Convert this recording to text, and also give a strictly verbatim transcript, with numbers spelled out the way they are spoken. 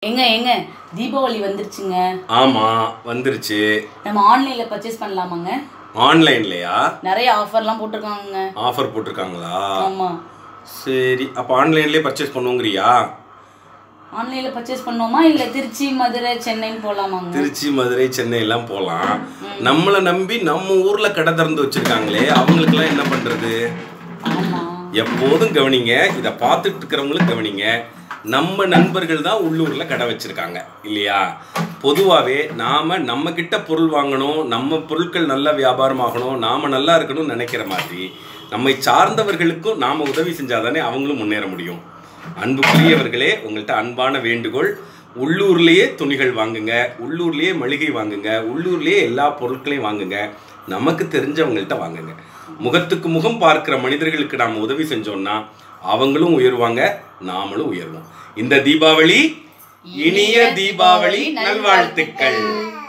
எங்க எங்க தீபாவளி வந்துருச்சுங்க. ஆமா வந்துருச்சு. நம்ம ஆன்லைன்ல பர்ச்சேஸ் பண்ணலாமாங்க? ஆன்லைன்லயா? நிறைய ஆஃபர்லாம் போட்டுருக்காங்க. ஆஃபர் போட்டுருக்காங்களா? ஆமா. சரி, அப்ப ஆன்லைன்லயே பர்ச்சேஸ் பண்ணுவோங்கறியா? ஆன்லைன்ல பர்ச்சேஸ் பண்ணோமா இல்ல திருச்சி மதுரை சென்னைன்னு போலாமாங்க? திருச்சி மதுரை சென்னை எல்லாம் போலாம். நம்மள நம்பி நம்ம ஊர்ல கடை திறந்து வச்சிருக்காங்களே அவங்களுக்குலாம் என்ன பண்றது? ஆமா. எப்போதும் கவனிங்க, இத பார்த்துட்டு இருக்கிறவங்களும் கவனிங்க. நம்ம நண்பர்கள் தான் உள்ளூர்ல கடை வச்சிருக்காங்க இல்லையா? பொதுவாகவே நாம நம்ம கிட்ட பொருள் வாங்கணும், நம்ம பொருட்கள் நல்ல வியாபாரம் ஆகணும், நாம நல்லா இருக்கணும்னு நினைக்கிற மாதிரி நம்மை சார்ந்தவர்களுக்கும் நாம உதவி செஞ்சாதானே அவங்களும் முன்னேற முடியும். அன்புக்குரியவர்களே, உங்கள்கிட்ட அன்பான வேண்டுகோள், உள்ளூர்லேயே துணிகள் வாங்குங்க, உள்ளூர்லேயே மளிகை வாங்குங்க, உள்ளூர்லேயே எல்லா பொருட்களையும் வாங்குங்க, நமக்கு தெரிஞ்சவங்கள்ட்ட வாங்குங்க. முகத்துக்கு முகம் பார்க்கிற மனிதர்களுக்கு நாம் உதவி செஞ்சோம்னா அவங்களும் உயர்வாங்க, நாமளும் உயர்வோம். இந்த தீபாவளி இனிய தீபாவளி நல்வாழ்த்துக்கள்.